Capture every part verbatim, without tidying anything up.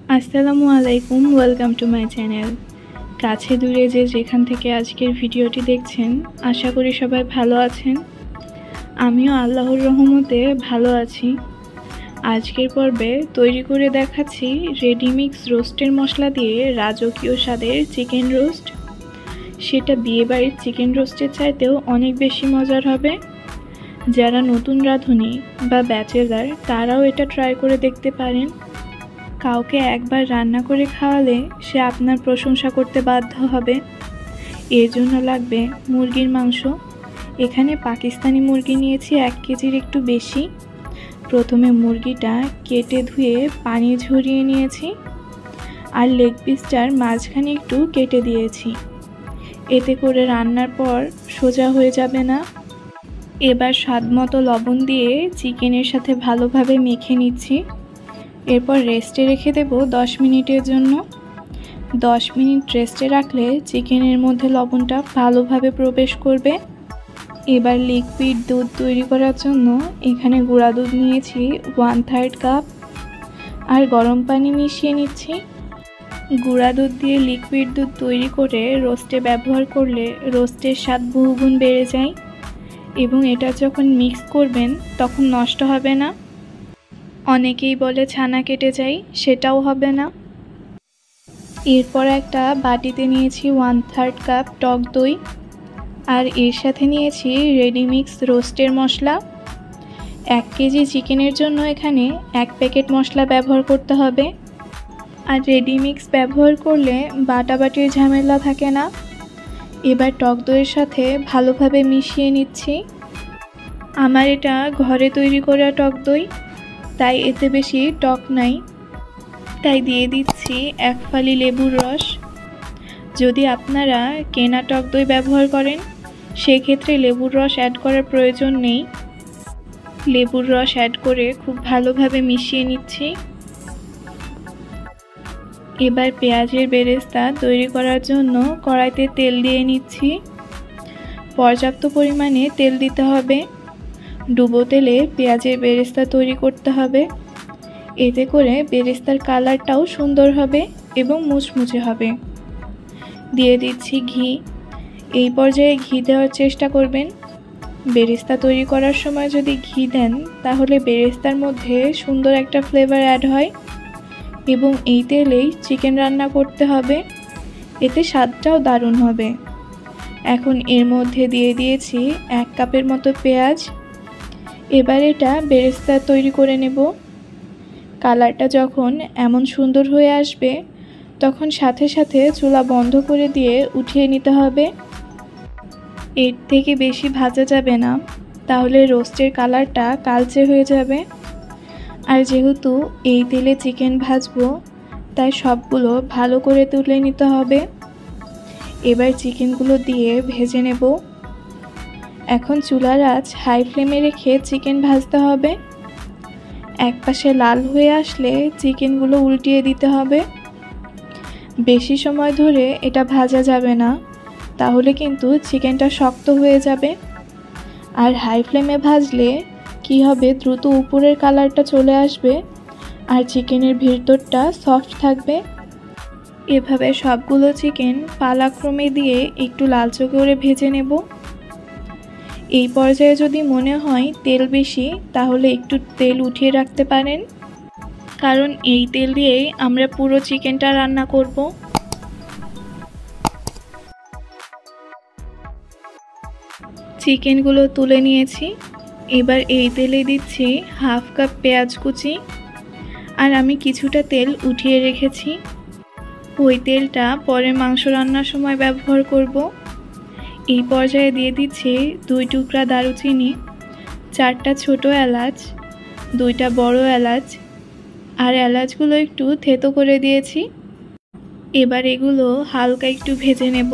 আসসালামু আলাইকুম, welcome to my channel. কাছে দূরে যে যেখান থেকে আজকের ভিডিওটি দেখছেন, আশা করি সবাই ভালো আছেন। আমিও আল্লাহর রহমতে ভালো আছি। আজকের পর্বে তৈরি করে দেখাচ্ছি রেডিমিক্স রোস্টের মশলা দিয়ে রাজকীয় স্বাদের চিকেন রোস্ট। সেটা বিয়েবাড়ির চিকেন রোস্টের চাইতেও অনেক বেশি মজার হবে। যারা নতুন রাঁধুনি বা ব্যাচেলার তারাও এটা ট্রাই করে দেখতে পারেন। কাউকে একবার রান্না করে খাওয়ালে সে আপনার প্রশংসা করতে বাধ্য হবে। এর জন্য লাগবে মুরগির মাংস। এখানে পাকিস্তানি মুরগি নিয়েছি এক কেজির একটু বেশি। প্রথমে মুরগিটা কেটে ধুয়ে পানি ঝরিয়ে নিয়েছি, আর লেগ পিসটার মাঝখানে একটু কেটে দিয়েছি। এতে করে রান্নার পর সোজা হয়ে যাবে না। এবার স্বাদমতো লবণ দিয়ে চিকেনের সাথে ভালোভাবে মেখে নিচ্ছি। এরপর রেস্টে রেখে দেব দশ মিনিটের জন্য। দশ মিনিট রেস্টে রাখলে চিকেনের মধ্যে লবণটা ভালোভাবে প্রবেশ করবে। এবার লিকুইড দুধ তৈরি করার জন্য এখানে গুঁড়া দুধ নিয়েছি ওয়ান থার্ড কাপ, আর গরম পানি মিশিয়ে নিচ্ছি। গুঁড়া দুধ দিয়ে লিকুইড দুধ তৈরি করে রোস্টে ব্যবহার করলে রোস্টের স্বাদ বহুগুণ বেড়ে যায়, এবং এটা যখন মিক্স করবেন তখন নষ্ট হবে না। অনেকেই বলে ছানা কেটে যায়, সেটাও হবে না। এরপর একটা বাটিতে নিয়েছি ওয়ান থার্ড কাপ টক দই, আর এর সাথে নিয়েছি রেডিমিক্স রোস্টের মশলা। এক কেজি চিকেনের জন্য এখানে এক প্যাকেট মশলা ব্যবহার করতে হবে। আর রেডিমিক্স ব্যবহার করলে বাটাবাটির ঝামেলা থাকে না। এবার টক দইয়ের সাথে ভালোভাবে মিশিয়ে নিচ্ছি। আমার এটা ঘরে তৈরি করা টক দই, তাই এতে বেশি টক নাই, তাই দিয়ে দিচ্ছি এক ফালি লেবুর রস। যদি আপনারা কেনা টক দই ব্যবহার করেন সেক্ষেত্রে লেবুর রস অ্যাড করার প্রয়োজন নেই। লেবুর রস অ্যাড করে খুব ভালোভাবে মিশিয়ে নিচ্ছি। এবার পেঁয়াজের বেরেস্তা তৈরি করার জন্য কড়াইতে তেল দিয়ে নিচ্ছি। পর্যাপ্ত পরিমাণে তেল দিতে হবে। ডুবো তেলে পেঁয়াজের বেরেস্তা তৈরি করতে হবে। এতে করে বেরেস্তার কালারটাও সুন্দর হবে এবং মুচমুচে হবে। দিয়ে দিচ্ছি ঘি। এই পর্যায়ে ঘি দেওয়ার চেষ্টা করবেন। বেরেস্তা তৈরি করার সময় যদি ঘি দেন তাহলে বেরেস্তার মধ্যে সুন্দর একটা ফ্লেভার অ্যাড হয়, এবং এই তেলেই চিকেন রান্না করতে হবে। এতে স্বাদটাও দারুণ হবে। এখন এর মধ্যে দিয়ে দিয়েছি এক কাপের মতো পেঁয়াজ। এবার এটা বেরেস্তা তৈরি করে নেব। কালারটা যখন এমন সুন্দর হয়ে আসবে তখন সাথে সাথে চুলা বন্ধ করে দিয়ে উঠিয়ে নিতে হবে। এর থেকে বেশি ভাজা যাবে না, তাহলে রোস্টের কালারটা কালচে হয়ে যাবে। আর যেহেতু এই তেলে চিকেন ভাজবো তাই সবগুলো ভালো করে তুলে নিতে হবে। এবার চিকেনগুলো দিয়ে ভেজে নেব। এখন চুলার আঁচ হাই ফ্লেমে রেখে চিকেন ভাজতে হবে। এক পাশে লাল হয়ে আসলে চিকেনগুলো উল্টিয়ে দিতে হবে। বেশি সময় ধরে এটা ভাজা যাবে না, তাহলে কিন্তু চিকেনটা শক্ত হয়ে যাবে। আর হাই ফ্লেমে ভাজলে কি হবে, দ্রুত উপরের কালারটা চলে আসবে আর চিকেনের ভিতরটা সফট থাকবে। এভাবে সবগুলো চিকেন পালাক্রমে দিয়ে একটু লালচে করে ভেজে নেব। এই পর্যায়ে যদি মনে হয় তেল বেশি তাহলে একটু তেল উঠিয়ে রাখতে পারেন, কারণ এই তেল দিয়েই আমরা পুরো চিকেনটা রান্না করব। চিকেনগুলো তুলে নিয়েছি। এবার এই তেলে দিচ্ছি হাফ কাপ পেঁয়াজ কুচি, আর আমি কিছুটা তেল উঠিয়ে রেখেছি। ওই তেলটা পরে মাংস রান্নার সময় ব্যবহার করব। এই পর্যায়ে দিয়ে দিচ্ছি দুই টুকরা দারুচিনি, চারটা ছোট এলাচ, দুইটা বড় এলাচ, আর এলাচগুলো একটু থেতো করে দিয়েছি। এবার এগুলো হালকা একটু ভেজে নেব।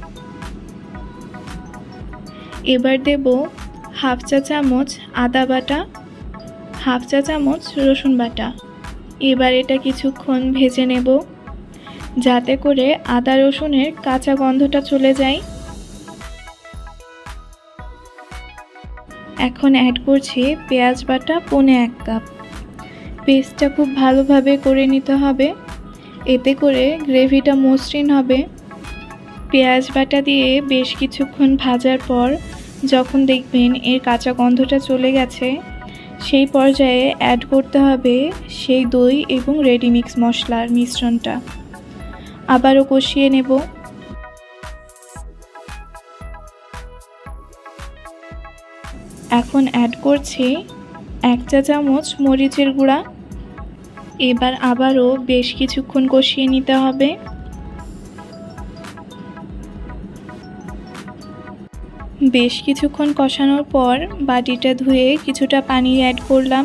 এবার দেব হাফ চা চামচ আদা বাটা, হাফ চা চামচ রসুন বাটা। এবার এটা কিছুক্ষণ ভেজে নেব যাতে করে আদা রসুনের কাঁচা গন্ধটা চলে যায়। এখন অ্যাড করছি পেঁয়াজ বাটা পৌনে এক কাপ। পেস্টটা খুব ভালোভাবে করে নিতে হবে। এতে করে গ্রেভিটা মসৃণ হবে। পেঁয়াজ বাটা দিয়ে বেশ কিছুক্ষণ ভাজার পর যখন দেখবেন এর কাঁচা গন্ধটা চলে গেছে, সেই পর্যায়ে অ্যাড করতে হবে সেই দই এবং রেডি মিক্স মশলার মিশ্রণটা। আবারও কষিয়ে নেব। এখন অ্যাড করছি এক চা চামচ মরিচের গুঁড়া। এবার আবারও বেশ কিছুক্ষণ কষিয়ে নিতে হবে। বেশ কিছুক্ষণ কষানোর পর বাটিটা ধুয়ে কিছুটা পানি অ্যাড করলাম।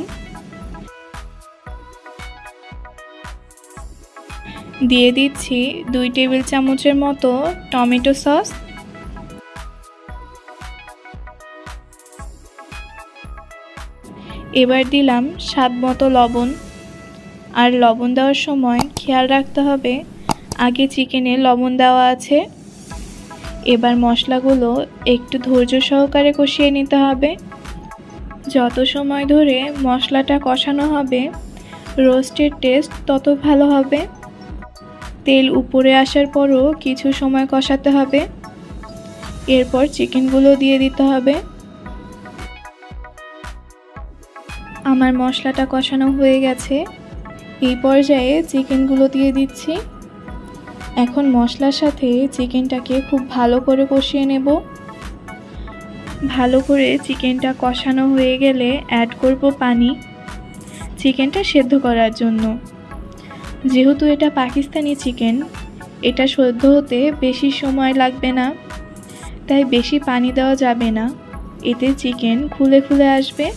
দিয়ে দিচ্ছি দুই টেবিল চামচের মতো টমেটো সস। এবার দিলাম স্বাদ মতো লবণ। আর লবণ দেওয়ার সময় খেয়াল রাখতে হবে আগে চিকেনে লবণ দেওয়া আছে। এবার মশলাগুলো একটু ধৈর্য সহকারে কষিয়ে নিতে হবে। যত সময় ধরে মশলাটা কষানো হবে, রোস্টের টেস্ট তত ভালো হবে। তেল উপরে আসার পরও কিছু সময় কষাতে হবে। এরপর চিকেনগুলো দিয়ে দিতে হবে। আমার মশলাটা কষানো হয়ে গেছে। এই পর্যায়ে চিকেনগুলো দিয়ে দিচ্ছি। এখন মশলার সাথে চিকেনটাকে খুব ভালো করে কষিয়ে নেব। ভালো করে চিকেনটা কষানো হয়ে গেলে অ্যাড করব পানি, চিকেনটা সেদ্ধ করার জন্য। যেহেতু এটা পাকিস্তানি চিকেন, এটা সেদ্ধ হতে বেশি সময় লাগবে না, তাই বেশি পানি দেওয়া যাবে না, এতে চিকেন খুলে খুলে আসবে।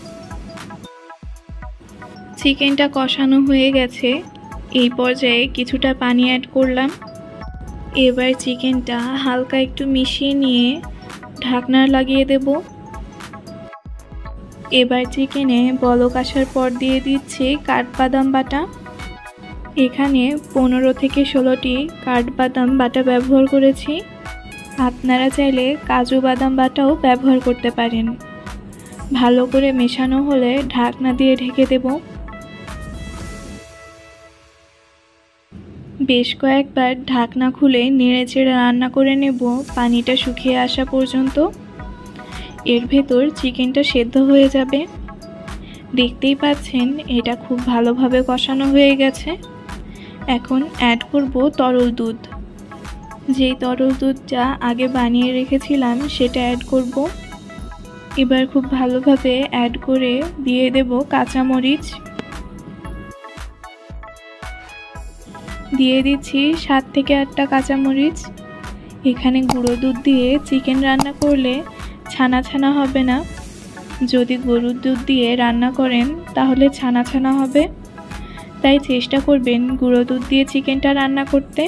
চিকেনটা কষানো হয়ে গেছে। এই পর্যায়ে কিছুটা পানি অ্যাড করলাম। এবার চিকেনটা হালকা একটু মিশিয়ে নিয়ে ঢাকনা লাগিয়ে দেব। এবার চিকেনে বলক আসার পর দিয়ে দিচ্ছি কাঠবাদাম বাটা। এখানে পনেরো থেকে ষোলোটি কাঠবাদাম বাটা ব্যবহার করেছি। আপনারা চাইলে কাজু বাদাম বাটাও ব্যবহার করতে পারেন। ভালো করে মেশানো হলে ঢাকনা দিয়ে ঢেকে দেব। বেশ কয়েকবার ঢাকনা খুলে নেড়েচেড়ে রান্না করে নেব পানিটা শুকিয়ে আসা পর্যন্ত। এর ভেতর চিকেনটা সেদ্ধ হয়ে যাবে। দেখতেই পাচ্ছেন এটা খুব ভালোভাবে কষানো হয়ে গেছে। এখন অ্যাড করব তরল দুধ। যেই তরল দুধটা আগে বানিয়ে রেখেছিলাম সেটা অ্যাড করব। এবার খুব ভালোভাবে অ্যাড করে দিয়ে দেব কাঁচামরিচ। দিয়ে দিচ্ছি সাত থেকে আটটা কাঁচামরিচ। এখানে গুঁড়ো দুধ দিয়ে চিকেন রান্না করলে ছানা ছানা হবে না। যদি গরুর দুধ দিয়ে রান্না করেন তাহলে ছানা ছানা হবে, তাই চেষ্টা করবেন গুঁড়ো দুধ দিয়ে চিকেনটা রান্না করতে।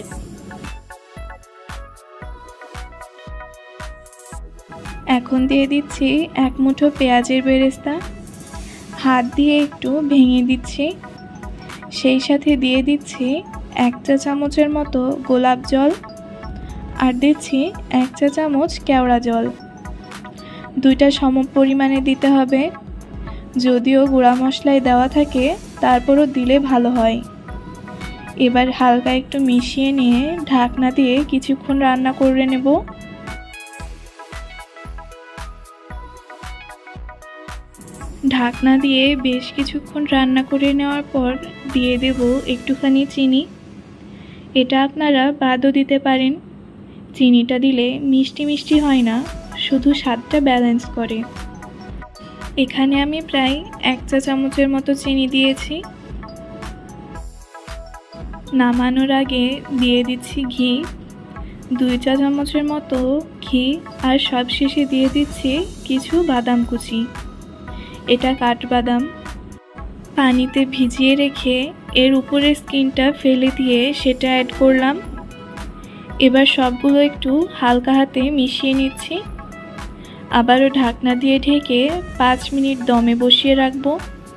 এখন দিয়ে দিচ্ছি এক মুঠো পেঁয়াজের বেরেস্তা। হাত দিয়ে একটু ভেঙে দিচ্ছি। সেই সাথে দিয়ে দিচ্ছি এক চা চামচের মতো গোলাপ জল, আর দিচ্ছি এক চা চামচ কেওড়া জল। দুইটা সম পরিমাণে দিতে হবে। যদিও গুঁড়া মশলায় দেওয়া থাকে, তারপরও দিলে ভালো হয়। এবার হালকা একটু মিশিয়ে নিয়ে ঢাকনা দিয়ে কিছুক্ষণ রান্না করে নেব। ঢাকনা দিয়ে বেশ কিছুক্ষণ রান্না করে নেওয়ার পর দিয়ে দেব একটুখানি চিনি। এটা আপনারা বাদও দিতে পারেন। চিনিটা দিলে মিষ্টি মিষ্টি হয় না, শুধু স্বাদটা ব্যালেন্স করে। এখানে আমি প্রায় এক চা চামচের মতো চিনি দিয়েছি। নামানোর আগে দিয়ে দিচ্ছি ঘি, দুই চা চামচের মতো ঘি, আর সবশেষে দিয়ে দিচ্ছি কিছু বাদাম কুচি। এটা কাঠবাদাম। পানিতে ভিজিয়ে রেখে এর উপরের স্কিনটা ফেলে দিয়ে সেটা অ্যাড করলাম। এবার সবগুলো একটু হালকা হাতে মিশিয়ে নিচ্ছি। আবারও ঢাকনা দিয়ে ঢেকে পাঁচ মিনিট দমে বসিয়ে রাখবো।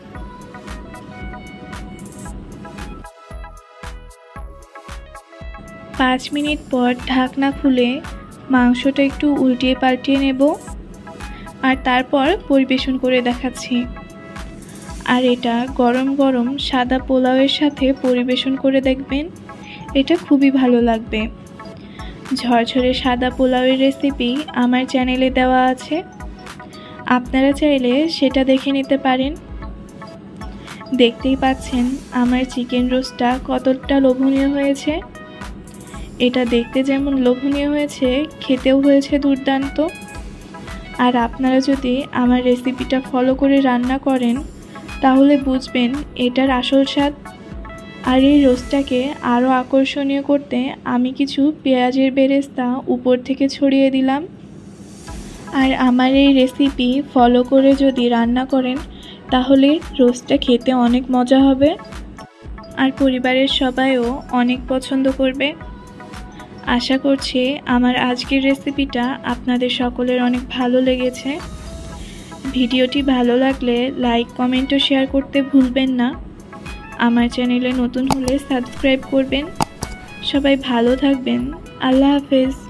পাঁচ মিনিট পর ঢাকনা খুলে মাংসটা একটু উল্টিয়ে পাল্টিয়ে নেব, আর তারপর পরিবেশন করে দেখাচ্ছি। আর এটা গরম গরম সাদা পোলাওয়ের সাথে পরিবেশন করে দেখবেন। এটা খুবই ভালো লাগবে। ঝরঝরে সাদা পোলাওয়ের রেসিপি আমার চ্যানেলে দেওয়া আছে, আপনারা চাইলে সেটা দেখে নিতে পারেন। দেখতেই পাচ্ছেন আমার চিকেন রোস্টটা কতটা লোভনীয় হয়েছে। এটা দেখতে যেমন লোভনীয় হয়েছে, খেতেও হয়েছে দুর্দান্ত। আর আপনারা যদি আমার রেসিপিটা ফলো করে রান্না করেন তাহলে বুঝবেন এটার আসল স্বাদ। আর এই রোস্টটাকে আরও আকর্ষণীয় করতে আমি কিছু পেঁয়াজের বেরেস্তা উপর থেকে ছড়িয়ে দিলাম। আর আমার এই রেসিপি ফলো করে যদি রান্না করেন তাহলে রোস্টটা খেতে অনেক মজা হবে আর পরিবারের সবাইও অনেক পছন্দ করবে। আশা করছি আমার আজকের রেসিপিটা আপনাদের সকলের অনেক ভালো লেগেছে। ভিডিওটি ভালো লাগলে লাইক, কমেন্ট ও শেয়ার করতে ভুলবেন না। আমার চ্যানেলে নতুন হলে সাবস্ক্রাইব করবেন। সবাই ভালো থাকবেন। আল্লাহ হাফেজ।